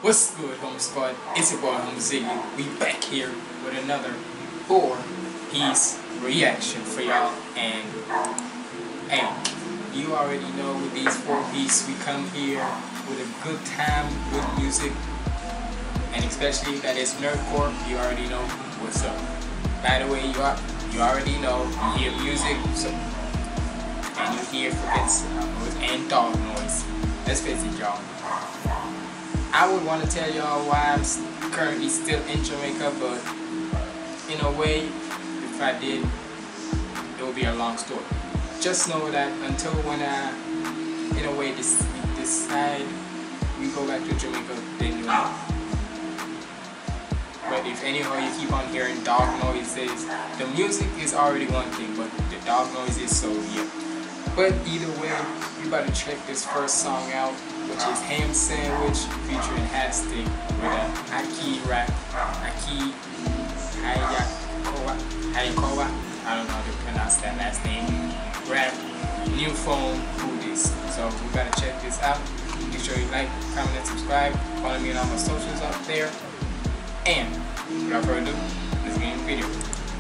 What's good, Home Squad? It's your boy, Home Ziggy. We back here with another 4-piece reaction for y'all. And you already know with these 4-piece, we come here with a good time, good music, and especially that it's nerdcore. You already know what's up. By the way, you already know you hear music, so and you hear forbidden noise and dog noise. Let's face it, y'all. I would want to tell y'all why I'm currently still in Jamaica, but in a way, if I did, it would be a long story. Just know that until when I, in a way, decide we go back to Jamaica, then you know. But if anyhow you keep on hearing dog noises, the music is already one thing, but the dog noises, so yeah. But either way, you better check this first song out, which is Ham Sandwich featuring Hastic with a Aki rap, Aki Hayakawa, I don't know how to pronounce that last name, rap, New Phone Buddhist. So we better check this out. Make sure you like, comment, and subscribe. Follow me on all my socials out there. And without further ado, let's get in the video.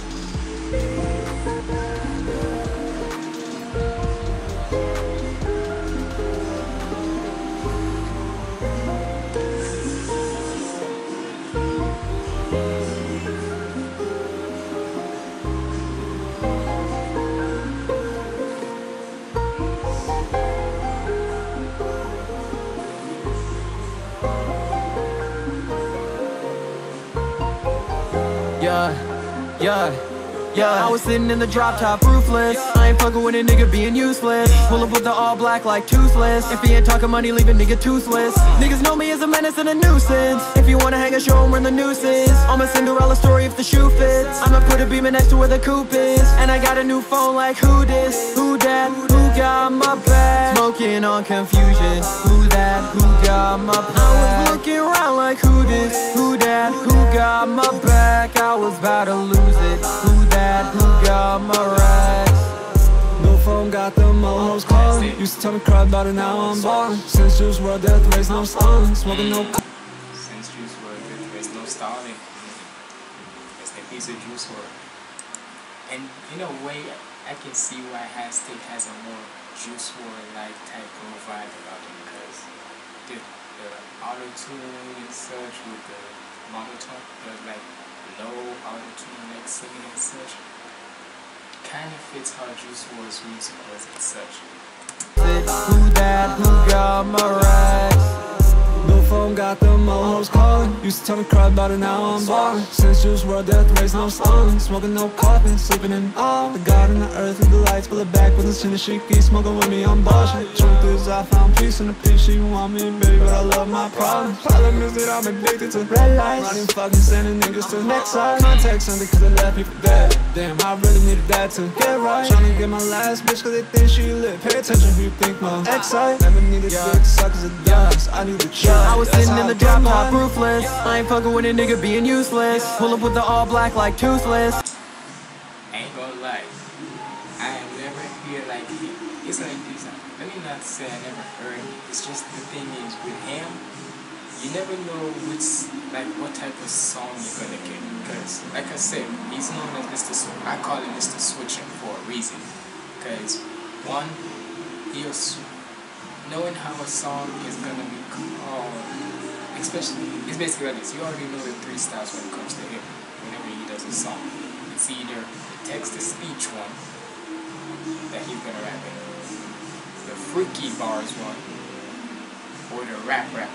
Yeah, I was sitting in the drop top, ruthless. I ain't fucking with a nigga being useless. Pull up with the all black like toothless. If he ain't talking money, leave a nigga toothless. Niggas know me as a menace and a nuisance. If you wanna hang a show 'em where the noose is. I'm a Cinderella story if the shoe fits. I'ma put a beamer next to where the coupe is. And I got a new phone like who this? Who that? Who got my back? Smoking on confusion. Who that? Who got my back? I was looking around like who this? Who that? Who got my back? I was about to lose it. Who that? Who got my racks? No phone, got them hoes calling. Used to tell me cry about it, now I'm ballin'. Since Juice WRLD, death race, no stalling. Smoking no. Since Juice WRLD, death race, no stalling. It's the piece of Juice WRLD. And in a way, I can see why Hastic has a more Juice WRLD-like type of vibe about it, because the auto-tune and such with the monotone, like low auto-tune, like singing and such, kind of fits how Juice WRLD's music was and such. Who that? Who got my racks? No phone, got them hoes calling. Used to tell me cry about it, now I'm ballin'. Since Juice WRLD, death race, no stalling. Smoking no coffin, sleeping in all. The God in the earth with the lights, pull it back with the chin she keep smoking with me, I'm bossing. Truth is, I found peace in the peace. She want me, baby, but I love my problems. Problem is that I'm addicted to red lights. Running fucking sending niggas to the next side. Contact something cause they left me for dead. Damn, I really needed that to get right. Tryna get my last bitch cause they think she lit. Pay attention who you think my ex-side. Never needed dick suckers and dimes. I need to try. I was sitting in the drop top, ruthless. I ain't fucking with a nigga being useless. Pull up with the all black like toothless. Ain't gonna lie, I have never heard like it's like this. Let me not say I never heard it. It's just the thing is with him, you never know what type of song you're gonna get. Because like I said, he's known as I call him Mr. Switcher for a reason. Because one, knowing how a song is gonna be called, especially, it's basically like this. You already know the 3 styles when it comes to him. Whenever he does a song, it's either the text-to-speech one that he's gonna rap in, the freaky bars one, or the rap one.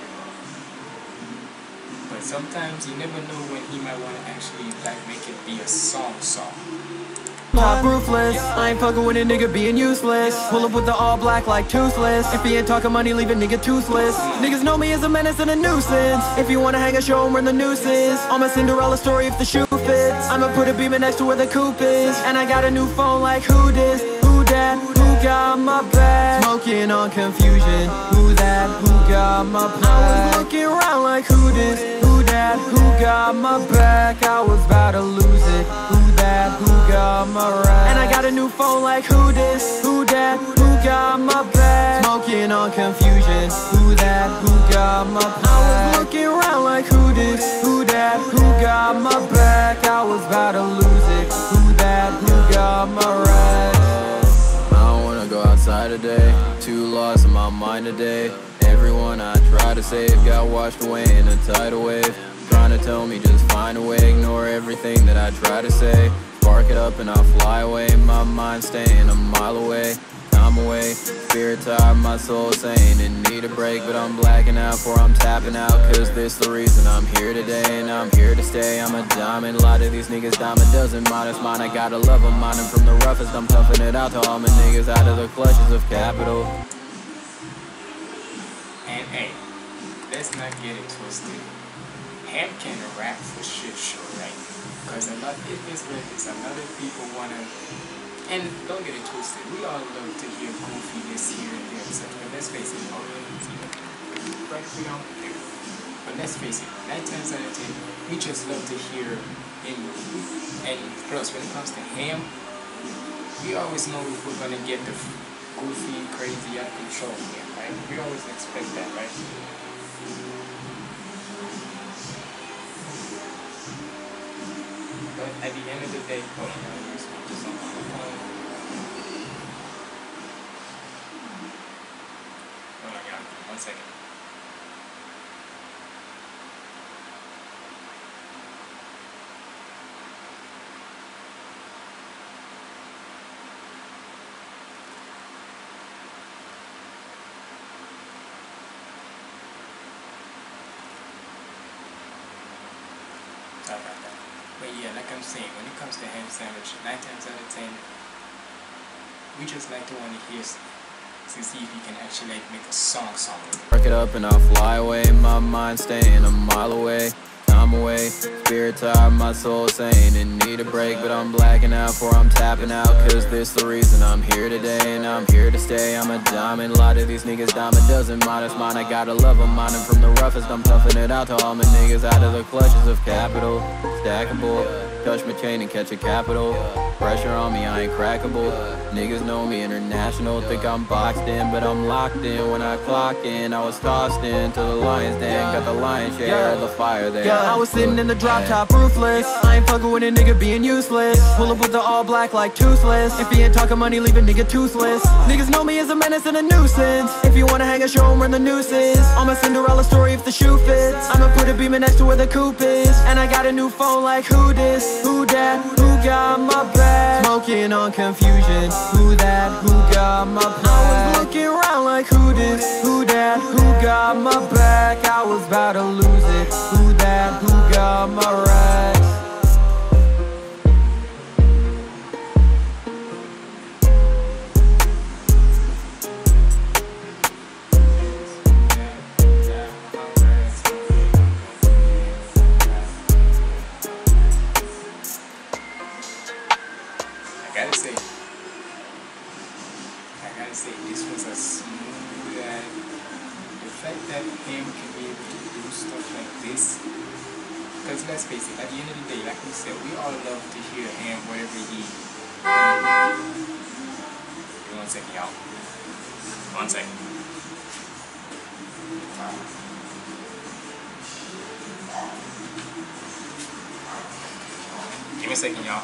But sometimes you never know when he might want to actually make it be a song. Pop ruthless. I ain't fucking with a nigga being useless. Pull up with the all black like toothless. If he ain't talking money, leave a nigga toothless. Niggas know me as a menace and a nuisance. If you wanna hang a show 'em where the noose is. I'm a Cinderella story if the shoe fits. I'ma put a beamer next to where the coupe is. And I got a new phone like who this? Who that? Who got my back? Smoking on confusion. Who that? Who got my back? I was looking around like who this? Who that? Who got my back? I was about to lose it. Who that? Who got my racks? And I got a new phone like who this? Who that? Who got my back? Smoking on confusion. Who that? Who got my back? I was looking around got my back? I was about to lose it. Who that? Who got my racks? I don't wanna go outside today. Too lost in my mind today. Everyone I try to save got washed away in a tidal wave. Trying to tell me just find a way, ignore everything that I try to say. Spark it up and I'll fly away. My mind staying a mile away. I'm away, spirit tired, my soul saying it need a break. But I'm blacking out before I'm tapping out, cause this the reason I'm here today. And I'm here to stay, I'm a diamond. A lot of these niggas diamond doesn't mind us mine. I gotta love them, mine from the roughest. I'm toughing it out to all my niggas out of the clutches of capital. And hey, let's not get it twisted. Ham can rap for shit sure, right? Because a lot of this records, a lot of people wanna. And don't get it twisted, we all love to hear goofiness here and there, etc. But let's face it, all right? We don't do. But let's face it, 9 times out of 10, we just love to hear him. And plus, when it comes to Ham, we always know if we're gonna get the goofy, crazy, out of control here, right? We always expect that, right? But at the end of the day, hold on, let me respond to something on the phone. Hold on, y'all. 1 second. Sorry about that. But yeah, like I'm saying, when it comes to Ham Sandwich, 9 times out of 10, we just like to want to hear to see if you can actually like make a song with it. Spark it up and I'll fly away. My mind staying a mile away. I'm away, spirit tired, my soul saying it need a break. But I'm blacking out before I'm tapping out, cause this the reason I'm here today. And I'm here to stay, I'm a diamond. A lot of these niggas diamond doesn't mind us mine. I gotta love them, mine from the roughest. I'm toughing it out to all my niggas out of the clutches of capital. Stackable, touch my chain and catch a capital. Pressure on me, I ain't crackable. Niggas know me international, think I'm boxed in, but I'm locked in. When I clock in, I was tossed into the lion's den. Got the lion's share of the fire there. Yeah, I was sitting in the drop top, ruthless. I ain't fucking with a nigga being useless. Pull up with the all black like toothless. If he ain't talking money, leave a nigga toothless. Niggas know me as a menace and a nuisance. If you wanna hang a show 'em where the noose is. I'm a Cinderella story if the shoe fits. I'ma put a beamer next to where the coupe is. And I got a new phone like who this? Who that? Who got my back? Smoking on confusion. Who that? Who got my back? I was looking around like who this? Who that? Who got my back? I was about to lose it. Who that? Who got my racks? I gotta say, this was a smooth, the fact that him can be able to do stuff like this, because let's face it, at the end of the day, like we said, we all love to hear him wherever he, give me 1 second, y'all, 1 second, give me a second, y'all.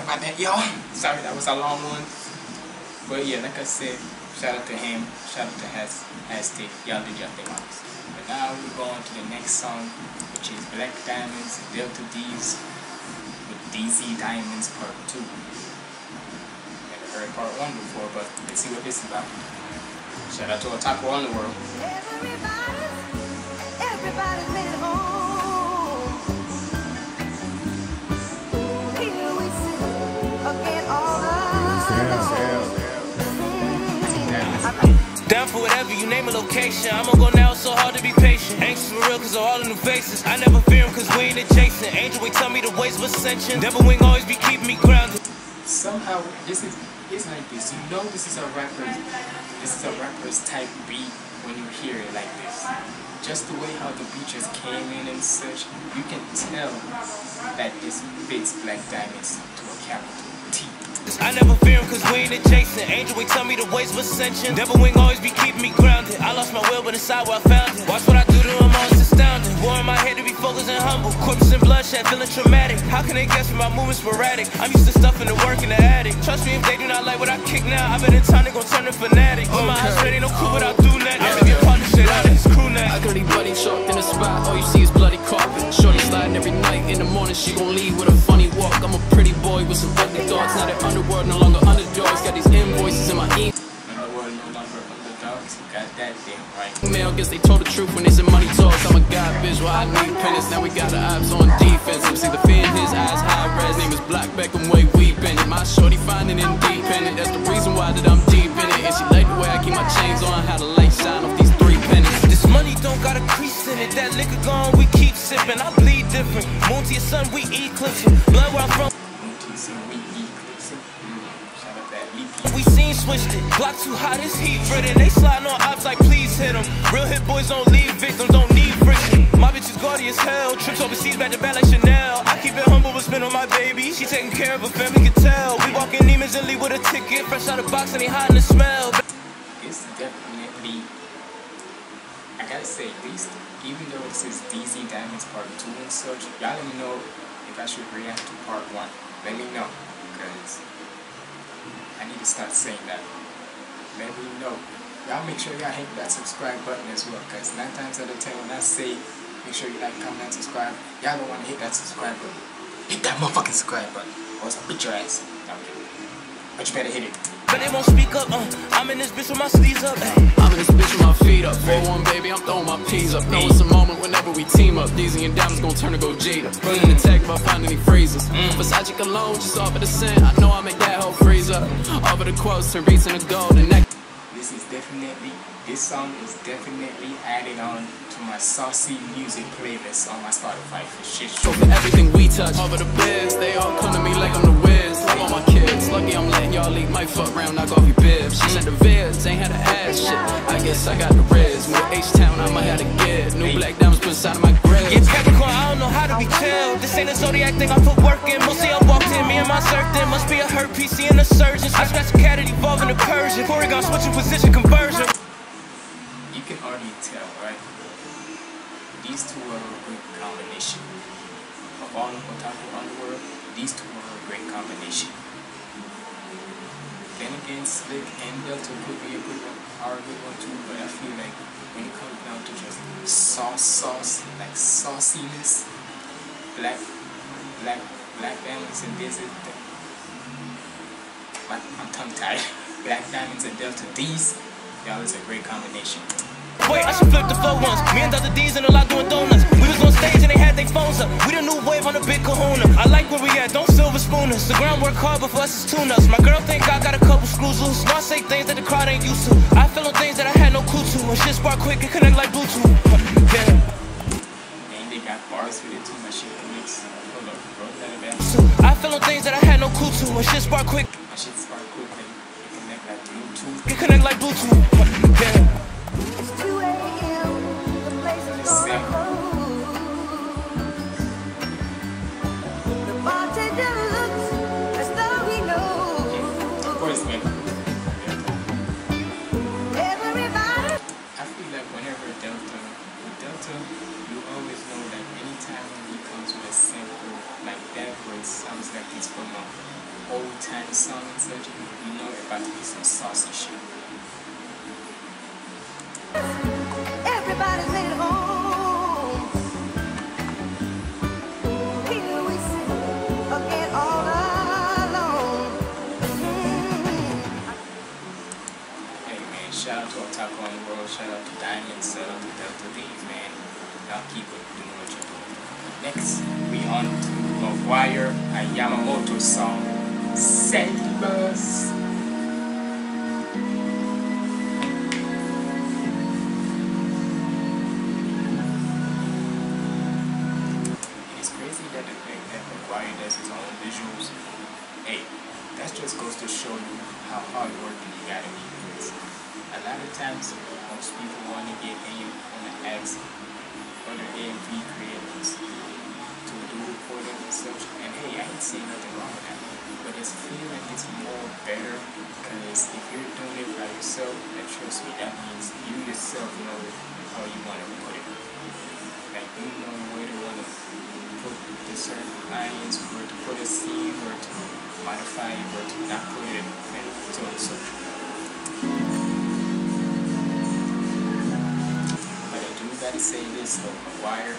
about that, y'all. Sorry, that was a long one. But yeah, like I said, shout out to him, shout out to Aztec. Y'all did your thing, honest. But now we're going to the next song, which is Black Diamonds, Delta D's with DZ Diamonds Part 2. Never heard Part 1 before, but let's see what this is about. Shout out to Otaku on the world. Everybody's been home. Here we sit again all Down for whatever, you name a location. I'ma go now, so hard to be patient. Anxious for real, cause of all the new faces. I never fear them, cause we ain't adjacent. Angel, we tell me the ways of ascension. Devil wing always be keeping me grounded. Somehow, it's like this. You know this is a rapper's type beat when you hear it like this. Just the way how the beat just came in and such, you can tell that this fits Black Diamonds to a capital T. I never fear him cause we ain't adjacent. Angel, we tell me the ways of ascension. Devil wing always be keeping me grounded. I lost my will but inside where I found it. Watch what I do to him, always astounding. War in my head to be focused and humble. Corpses and bloodshed, feeling traumatic. How can they guess when my movements sporadic? I'm used to stuffing the work in the attic. Trust me, if they do not like what I kick now, I bet in time they gon' turn to fanatic. With my eyes ready, no clue what I'll do next. I be a partner shit out of his crew now. I could leave bloody chalked in the spot, all you see is bloody carpet. Shorty sliding every night, in the morning she gon' leave with a funny walk. I'm a pretty boy with some ugly thoughts, now the underworld no longer underdogs. Got these invoices in my email. Underworld no longer underdogs, got that damn right. Email, guess they told the truth when they said money talks. I'm a god bitch, why I need penance. Now we got the ops on defense. See the fear in his eyes, high res. Name is Black Beckham, way weepin' it. My shorty finding independent. That's the reason why that I'm deep in it. And she like the way I keep my chains on, how the light shine off these 3 pennies. This money don't got a crease in it. That liquor gone, we keep sipping. I bleed different. Moon to your sun, we eclipsing. Blood where I'm from. We seen switched it. Block too hot, it's heat ridden. They sliding on ops like please hit them. Real hit boys don't leave victims, don't need friction. My bitch is gaudy as hell. Trips overseas back to back like Chanel. I keep it humble but spend on my baby. She taking care of her family, can tell. We walking demons and leave with a ticket. Fresh out of box and ain't hiding the smell. It's definitely, I gotta say, at least, even though it says DZ Diamonds Part 2 and such, y'all let me know if I should react to Part 1. Let me know, because I need to start saying that. Let me know. Y'all make sure y'all hit that subscribe button as well, because 9 times out of 10 when I say make sure you like, comment, and subscribe, y'all don't want to hit that subscribe button. Hit that motherfucking subscribe button, or else I'll beat your ass. Okay. But you better hit it. But they won't speak up, I'm in this bitch with my sleeves up. I'm in this bitch with my feet up. 4-1 baby, I'm throwing my P's up. Know it's a moment whenever we team up. DZ and Diamonds gon' turn to go Jada. Running the tag if I find any phrases. Versace cologne, just offer the scent. I know I make that whole freeze up. Offer the quotes, turn beats into gold. And that This song is definitely added on to my saucy music playlist on my Spotify for shit. for everything we touch. Over the biz, they all come to me like I'm the whiz. Love all my kids, lucky I'm letting y'all eat. Might fuck around, knock off your bibs. She said the vids, ain't had to ass shit. I guess I got the riz. With H-Town, I might have to get new Black Diamonds put inside of my grill. Yeah, Capricorn, I don't know how to be chill. This ain't a zodiac thing, I put work in. Mostly I walked in, me and my circle. Must be a hurt PC and a surgeon. I scratched a cat, it evolved into Persian. Porygon switching position, conversion. You can already tell, right? These two are a great combination. Of all of Otaku Underworld, these two are a great combination. Then again, Slick and Delta could be a good one, are a good one too, but I feel like when it comes down to just sauce, like sauciness, Black Diamonds and Desert, I'm tongue tied. Black Diamonds and Delta D's, y'all is a great combination. Wait, I should flip the flow once. Me and Delta D's in a lot doing donuts. We was on stage and they had their phones up. We the new wave on the big kahuna. I like where we at, don't silver spoon us. The ground work hard, but for us it's tune-ups. My girl think I got a couple screws loose. No, I say things that the crowd ain't used to. I feel on things that I had no clue to. When shit spark quick, it connect like Bluetooth. Yeah. And they got bars with it too, my shit connects. Hold up, bro, that it back. I feel on things that I had no clue to. When shit spark quick, My shit spark quick, and it connect like Bluetooth. it connect like Bluetooth. Yeah. It's 2 a.m. The place is gonna close. The bartender looks as though he knows. Of course, man. Everybody. I feel like whenever Delta, you always know that anytime he comes with a sample like that, where it sounds like it's from a song and such, you know it's about to be some saucy shit. Everybody's at home. Here we sit again all alone. Hey man, shout out to Otaku on the World, shout out to Diamond, shout out to Delta D's, man. Y'all keep doing what you're doing. Next, we on to McGuire and Yamamoto's song, Celibus. It's crazy that the thing that McGuire does his own visuals. Hey, that just goes to show you how hard working you gotta be. Because a lot of times, most people want to get in on the ask other AMV creators to do it for them and such. And hey, I ain't saying nothing wrong with that. But I feel like it's more better because if you're doing it by yourself, then trust me, that means you yourself know how you want to put it. Like you know where to want to put the certain lines, where to put a scene, where to modify it, where to not put it, and so on and so forth. But I do gotta say this though, McGuire.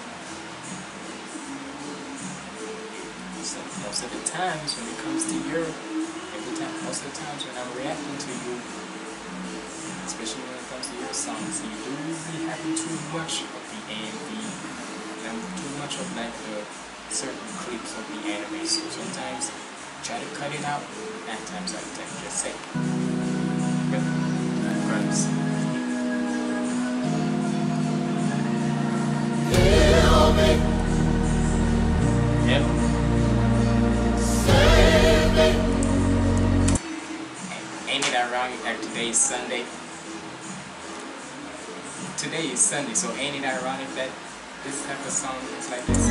So most of the times when it comes to Europe, most of the times when I'm reacting to you, especially when it comes to your songs, you do be having too much of the AMV and too much of like the certain clips of the anime. So sometimes try to cut it out, 9 times out of 10, just say. But regardless. Yep. Ain't it ironic that today is Sunday? Today is Sunday, so ain't it ironic that this type of song is like this?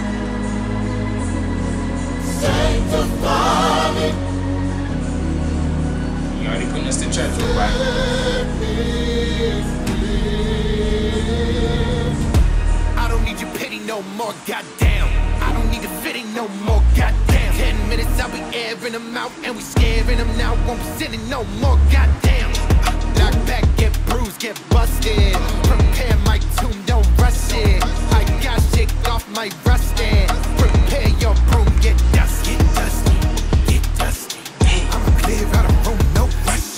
You already putting us to church, right? I don't need your pity no more, goddamn. I don't need the fitting no more, goddamn. 10 minutes I'll be airing them out, and we scaring them now. Won't be sitting no more, goddamn. Knock back, get bruised, get busted. Prepare my tomb, don't rush it. I got shit off my rusted. Prepare your broom, get dusty, get dusty, get dusty. I'ma clear out a room, no rush.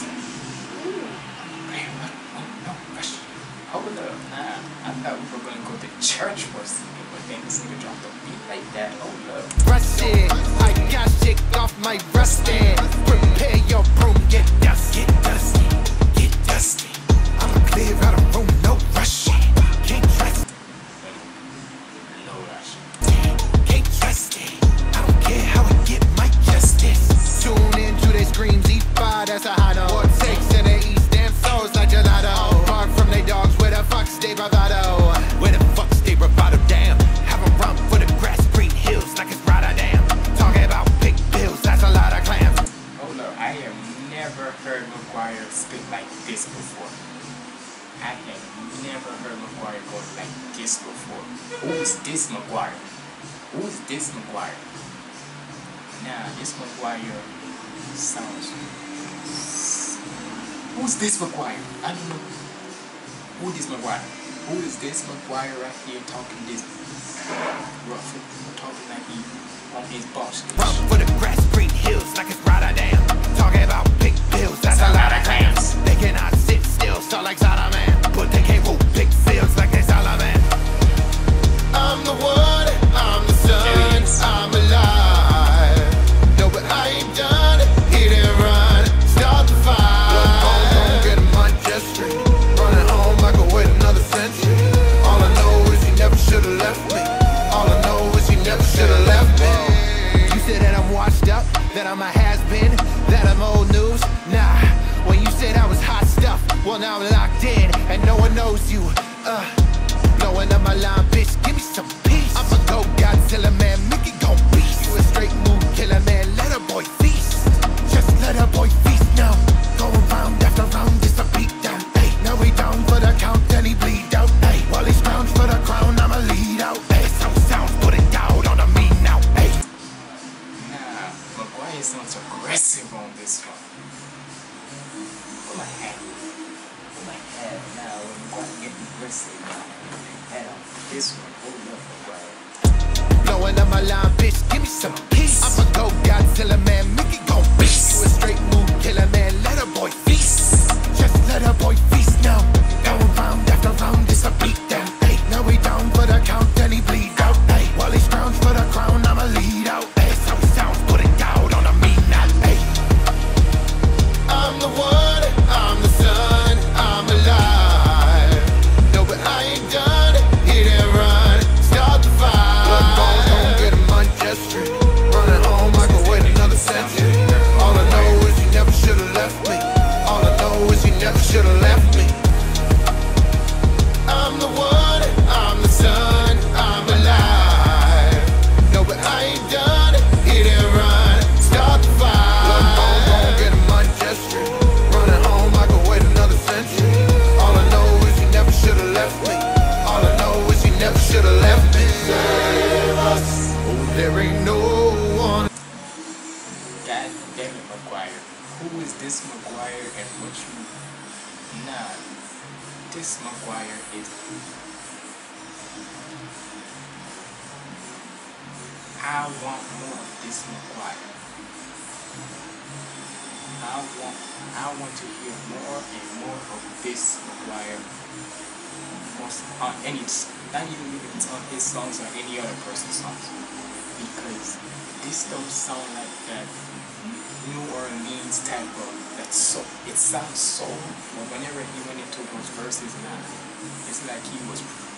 Hold up, I thought we were gonna go to church for singing, but then this nigga dropped a beat like that. Hold up. Rush it, I got shit off my rusted. Prepare your broom, get dusty, get dusty, get dusty. I'ma clear out a room, no rush. Can't trust, No rush. can't trust it. I don't care how I get my justice. Tune into their screams, E5, that's a high note. What takes in the east, damn souls like gelato. Bark from they dogs, where the fuck's they bravado? Where the fuck's they bravado, damn? Have a run for the grass, green hills like it's Rotterdam. Talking about big bills, that's a lot of clams. Hold up, I have never heard McGuire spit like this before. I have never heard McGuire go like this before. Who is this McGuire? Who is this McGuire? Nah, this McGuire sounds... Who's this McGuire? I don't know. Who is this McGuire? Who is this McGuire right here talking this rough, talking like he on his boss? Run for the grass, green hills like it's Rotterdam. Talking about big bills, that's a lot of clams. They cannot sit still, so like Solomon. But they can't roll big fields like they Solomon. I'm the one, I'm the sun, I'm alive. No, but I ain't done, hit and run, start the fire. Don't get him on just street, running home like I wait another century. All I know is he never should've left me. All I know is he never should've left me. You said that I'm washed up, that I'm a has-been, that I'm old news. Nah, when you said I was hot stuff, well now I'm locked in, and no one knows you. Blowing up my line, bitch, give me some peace. I'ma go Godzilla, man, make it go beast. You a straight mood killer, man, let a boy feast. Just let a boy feast now. Going round after round, it's a beat down. Hey, now we down for the count, then he bleed out. Hey, while he's round for the crown, I'ma lead out. Hey, some sounds put it down on me now. Hey. Nah, McGuire sounds aggressive on this one. Put my hat. Put my hat now. I'm getting wrestling. Hat on this one. Hold up, right. Blowing up my line, bitch, give me some peace. I'ma go Godzilla, man, Mickey gon' beast. You a straight mood killer, man, let a boy feast. Just let a boy feast now. Going round after round, it's a beatdown. Hey, now we down for the count, then he bleed out. Hey, while he scrounge for the crown, I'ma lead out. Hey, so sounds put it down on a mean not. Hey, I'm the one, I'm the sun, I'm alive. No, but I ain't done, hit and run, start the fire. Blood balls don't get him unjust. Running home, I can wait another century. All I know is you never should've left me. All I know is you never should've left me. I'm the one, I'm the sun, I'm alive. No, but I ain't done, hit and run, start the fire. Blood balls don't get him unjust. Running home, I can wait another century. All I know is you never should've left me. All I know is you never should've left me. Save us. Oh, there ain't no one. God damn it, McGuire. Who is this McGuire and what you... Nah. This McGuire is... I want more of this McGuire. I want to hear more and more of this McGuire. On any... Not even if it's on his songs or any other person's songs. Because this don't sound like that New Orleans type of that soul. It sounds soul, but whenever he went into those verses now, it's like he was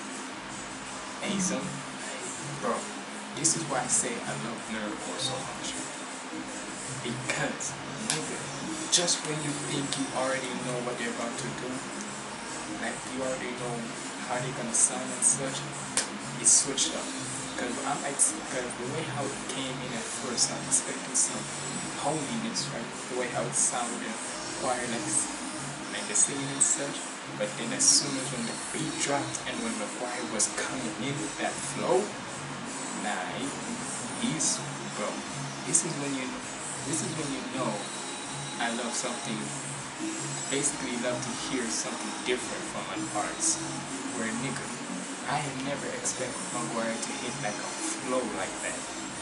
some bro. This is why I say I love nerdcore so much. Because nigga, just when you think you already know what they're about to do, like you already know how they're gonna sound and such, it's switched up. Because the way how it came in at first, I'm expecting some holiness, right? The way how it sounded, choir, like the singing and such. But then as soon as when the beat dropped and when the choir was coming in with that flow, nah, he's, bro. This is when you know I love something. Basically, love to hear something different from an artist. Where nigga, I had never expected McGuire to hit like a flow like that.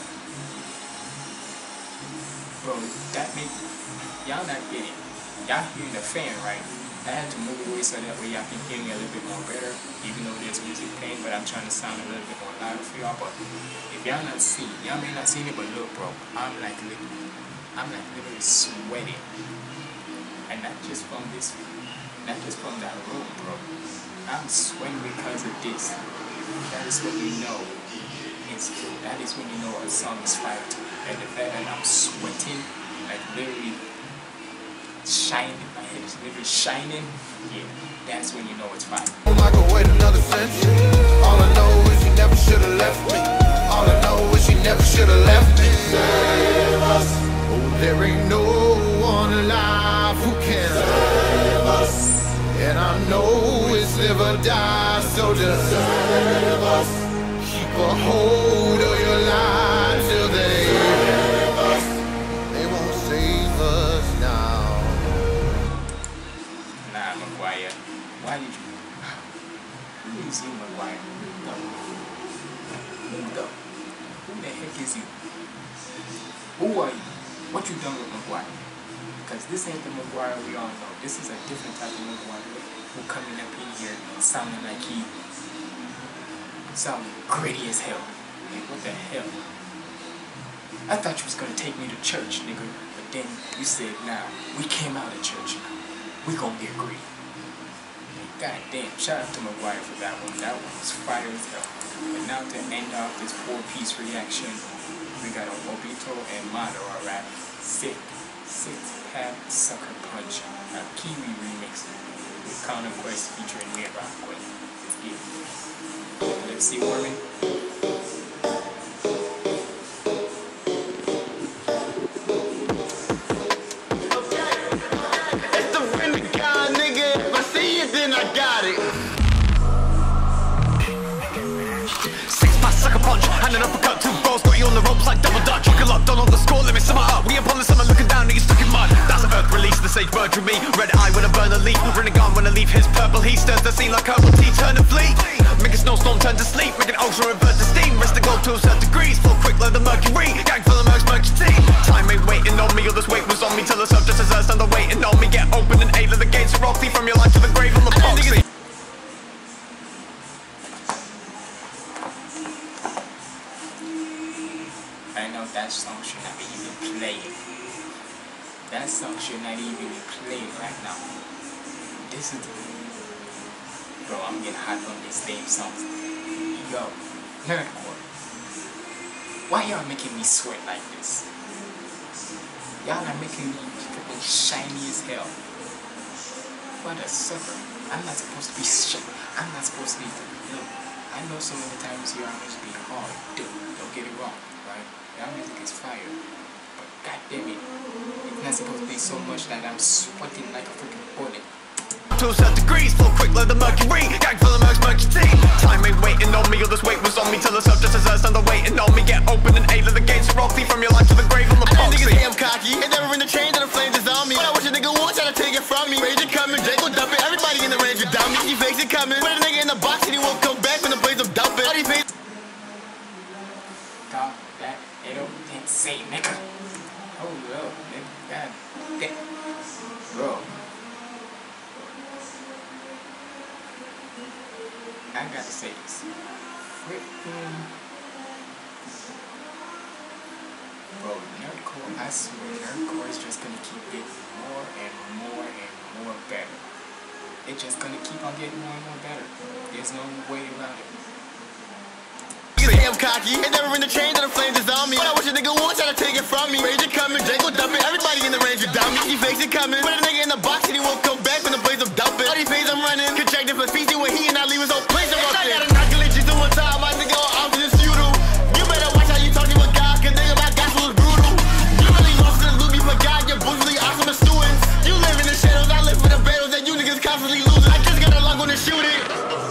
Bro, that make y'all not getting. Y'all hearing the fan, right? I had to move away so that way y'all can hear me a little bit more better, even though there's music playing, but I'm trying to sound a little bit more louder for y'all. But if y'all not seeing, y'all may not see it, but look, bro, I'm like literally sweating. And not just from this, not just from that room, bro. I'm sweating because of this. That is when you know it's true. That is when you know a song is fire. And the fact that I'm sweating, like literally shining, my head is literally shining, yeah, that's when you know it's fire. I could wait another century. All I know is you never should've left me. All I know is you never should've left me. Save us. Oh, there ain't no one alive who can save us. And I know it's live or die, so just save us. Keep a hold of your line till they save us. They won't save us now. Nah, McGuire, why did you? Who is you, McGuire? Who the heck is you? Who are you? What you done with McGuire? Because this ain't the McGuire we all know. This is a different type of McGuire who coming up in here sounding like he sounding gritty as hell. Like, what the hell? I thought you was gonna take me to church, nigga. But then you said, nah, we came out of church. We gonna get gritty. God damn, shout out to McGuire for that one. That one was fire as hell. But now to end off this 4-piece reaction, we got a Obito and Madara rap. Sick Pack Sucker Punch, a Kiwi remix with Counter Quest featuring Mira. Let's get it. Let's see, Warman. It's the Renegade, nigga. If I see it, then I got it. 6-pack sucker punch, and an uppercut, 2 balls, got you on on the ropes like double dutch. Fucking locked on the score limit, sum it up. We upon the summer looking down, niggas stuck in mud. That's earth release, the sage bird through me. Red eye when I burn a leaf, bring a gun when I leave his purple. He stirs the scene like herbal tea, turn and flee. Make a snowstorm turn to sleep, make an ocean revert to steam. Rest the globe to a certain degrees, flow quick like the mercury. Gang full of mercs, mercury. Time ain't waiting on me, all this weight was on me. Till the surf just as earth stand waiting on me. Get open and aid of the gates of rocky from your life to the grave on the proxy. I know that song should not be even playing. That song should not even be playing right now. This is... Bro, I'm getting hot on these same songs. Yo, Nerdcore. Why y'all making me sweat like this? Y'all are making me freaking shiny as hell. What a sucker. I'm not supposed to be I'm not supposed to be... Look, I know so many times you are supposed to be hard. Dude, don't get it wrong, right? Your music is fire. But goddamn it, it's not supposed to be so much that I'm sweating like a freaking bullet. To a certain degrees, flow quick like the mercury. Gang full of mercs, mercury. Time ain't waiting on me, all this weight was on me. Till the surf just as earth stand waiting on me. Get open and aid of the gates of rocky from your life to the grave on the proxy. Niggas say I'm cocky, ain't never in the chain that the flames is on me. But I wish a nigga would try to take it from me. Rage coming, Jake will dump it. Everybody in the range will dump me. He fakes it coming. Put a nigga in the box and he won't come back when the blaze of dump it. All these face. Dog, that it don't say nigga. Hold up, nigga. God damn. Bro. I gotta say this. Freaking. Bro, Nerdcore, I swear, Nerdcore is just gonna keep getting more and more and more better. It's just gonna keep on getting more and more better. There's no way around it. Niggas say I'm cocky, ain't never in the chain that the flames is on me. But I wish a nigga would try to take it from me. Rage coming, Jake will dump it. Everybody in the range will dump me. He fakes it coming. Put a nigga in the box and he won't come back when the blaze of dump it. All these phase I'm running, contracted for feasting when he and I leave his whole place of roasted. I gotta knock a legit to one time, my nigga on opposite feudal. You better watch how you talk to a guy, cause nigga my gospel is brutal. You really lost in the loop, you forgot you're brutally awesome as students. You live in the shadows, I live for the battles that you niggas constantly losing. I just got a lock on the shoot it.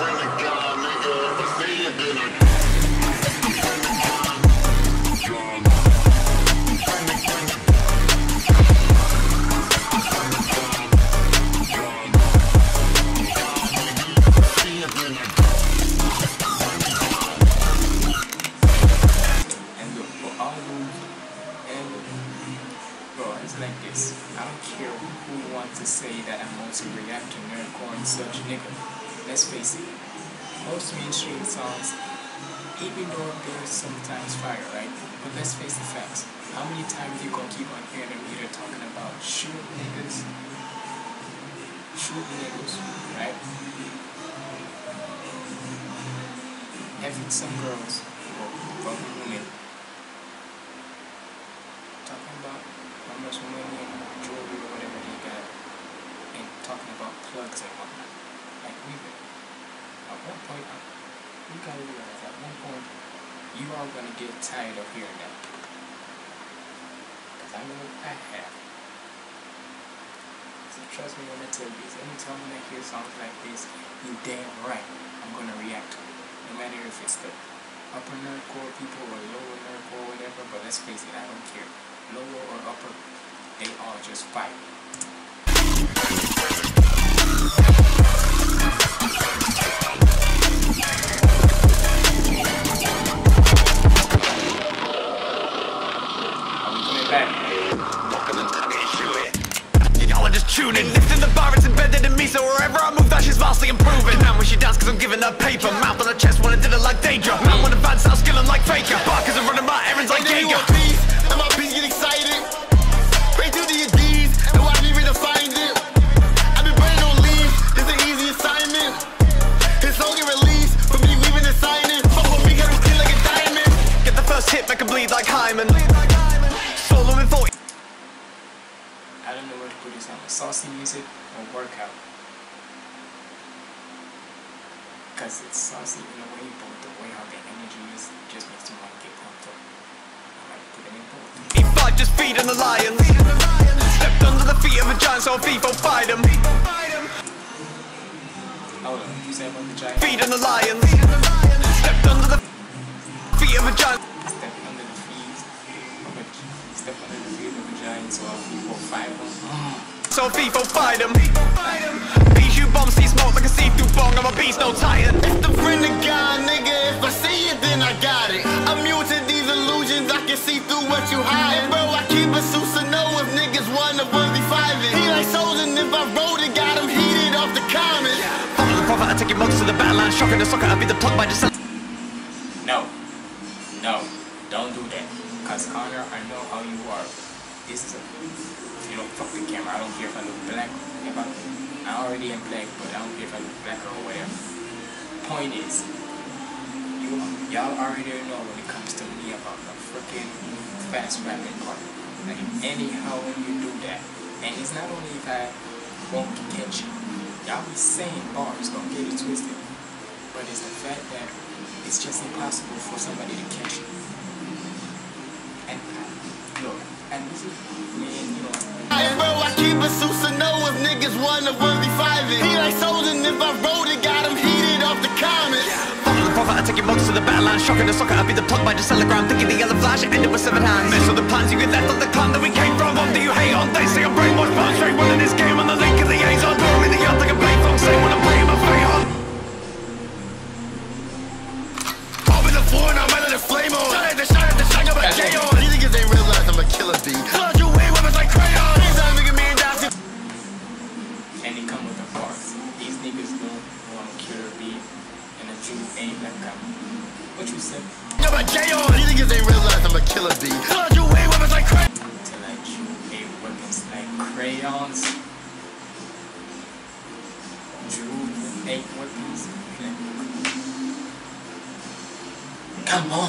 Like this. I don't care who wants to say that I'm mostly react to Nerdcore and such, nigga. Let's face it. Most mainstream songs, even though they're sometimes fire, right? But let's face the facts. How many times you gonna keep on hearing them either talking about shoot niggas, right? Having some girls or women talking about how much money and jewelry or whatever they got, and talking about plugs and whatnot. Like at one point, you gotta realize at one point, you are gonna get tired of hearing that. Cause I know I have. So trust me when I tell you this. Anytime when I hear songs like this, you damn right, I'm gonna react to it. No matter if it's the upper nerdcore people or lower nerdcore or whatever, but let's face it, I don't care. Lower or upper, they all just fight. Y'all are just tuning, lifting the bar, it's embedded in me, so wherever I move, that shit's vastly improving. Now when she dance, cause I'm giving her paper. Mouth on her chest when I did it like Daedra. Man, when advanced, I'm skilling like Faker. Barkers are running my errands like Jaeger. And my beats get excited. Pray to the D's and watch me redefine it. I've been burning on leave, it's an easy assignment. His song get released for me weaving and signing. Fuck with me, got him clean like a diamond. Get the first hit, make him bleed like Hyman. Solo in 40. I don't know where to put this on. Saucy music or workout. Cause it's saucy in a way, but the way how the energy is just makes you want to get pumped up. I like put it in both. E5 just feeding the lions. Stepped under the feet of a giant, so FIFO fight him. Hold on, you said about the giant? Feeding the lions. Stepped under the feet of a giant. Stepped under the feet So people fight them. So people fight them. Bijou bomb, see smoke like a see-through bong. I'm a beast, no titan. It's the friend of God, nigga. If I see it, then I got it. I'm immune to these illusions. I can see through what you hide. Bro, I keep a suit to know if niggas wanna be fighting. He like souls, and if I wrote it, got him heated off the comments. Follow the prophet, I take your monks to the battle line. Shocking the soccer, I'll be the plug by just. No, don't do that. Cause Connor, I know how you are. This is a, you know, fuck the camera. I don't care if I look black. I already am black, but I don't care if I look black or whatever. Point is, y'all already know when it comes to me about the freaking fast rapping part. Like anyhow when you do that, and it's not only if I won't catch you. Y'all be saying bars, don't get it twisted. But it's the fact that it's just impossible for somebody to catch you. And look, and this is, man, you know. Bro, I keep a suit to know if niggas wanna be fighting. He like souls, and if I wrote it, got him heated off the comments. Follow the prophet, I take your monks to the battle line. Shocking the soccer, I'll be the plug by just telegram. Thinking the yellow flash, it ended with 7 hands. Mess with the plans you get left on the clan that we came from. What do you hate on? They say I'm brainwashed, but I'm straight running this game on the link of the A's on. Throw me in the yard like a blade from say when I'm playing my fate on. Pop in the floor and I'm out of the flame on. Shine at the shine, got my J on. These niggas ain't realize I'm a killer bee. Flood you away, weapons like crayon. And they come with the bars. These niggas don't want a killer beat and a Jew ain't like that. What you said? Got my J on. These niggas ain't realize I'm a killer bee. Flood you away, weapons like crayon. Till I Jew ain't weapons like crayons. Jew ain't weapons. Come on.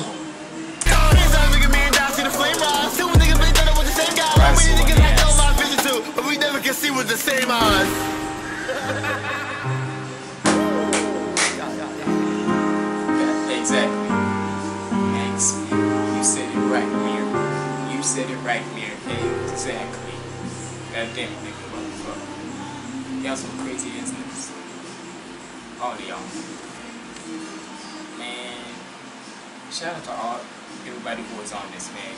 But we never can see with the same eyes. Exactly. Thanks. You said it right, Mir. You said it right, Mir. Exactly. God damn it, nigga, motherfucker. Y'all some crazy ass niggas. All of y'all. Man. Shout out to everybody who was on this, man.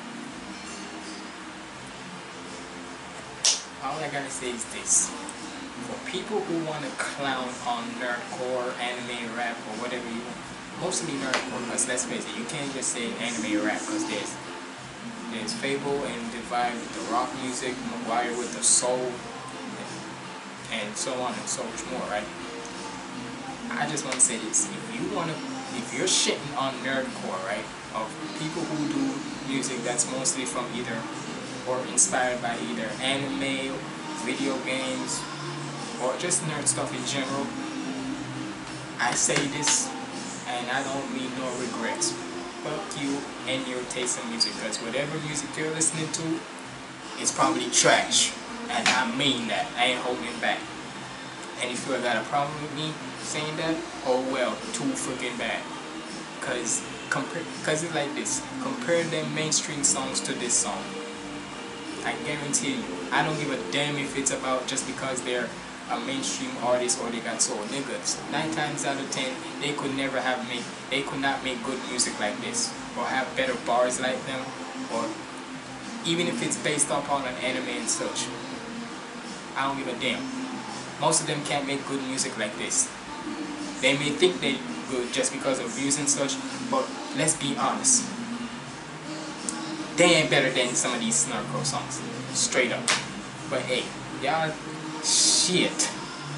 All I gotta say is this. For people who want to clown on nerdcore, anime, rap, or whatever you want, mostly nerdcore, because let's face it, you can't just say anime rap, because there's Fable and Divide with the rock music, McGuire with the soul, and so on and so much more, right? I just want to say this. If you're shitting on nerdcore, right, of people who do music that's mostly from either or inspired by either anime, video games, or just nerd stuff in general, I say this, and I don't mean no regrets. Fuck you and your taste in music, because whatever music you're listening to is probably trash, and I mean that. I ain't holding back. And if you got a problem with me saying that, oh well, too freaking bad. Cause it's like this. Compare them mainstream songs to this song. I guarantee you, I don't give a damn if it's about just because they're a mainstream artist or they got soul. Niggas, 9 times out of 10, they could not make good music like this, or have better bars like them, or even if it's based upon an anime and such. I don't give a damn. Most of them can't make good music like this. They may think they're good just because of views and such, but let's be honest. They ain't better than some of these nerdcore songs. Straight up. But hey, y'all, shit.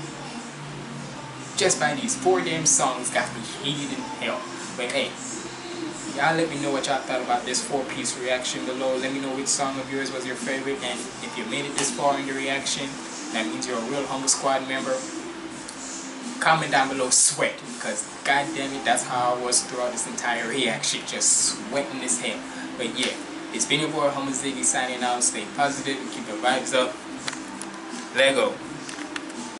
Just by these 4 damn songs got me heated in hell. But hey, y'all let me know what y'all thought about this 4-piece reaction below. Let me know which song of yours was your favorite. And if you made it this far in the reaction, that means you're a real Humble Squad member. Comment down below, sweat. Because god damn it, that's how I was throughout this entire reaction. Just sweating as hell. But yeah. It's been your boy Humble Ziggy signing out. Stay positive and keep the vibes up. Lego.